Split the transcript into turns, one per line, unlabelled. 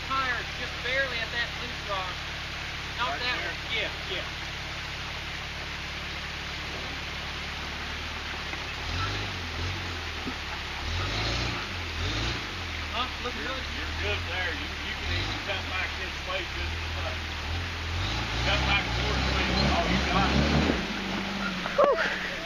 tire just barely at that loose rock. Not
Right
that
there?
one. Yeah, yeah. Huh? Looks good.
You're good there. You can even cut back this way just as much. Cut back towards me. Oh, you got it.
Whew.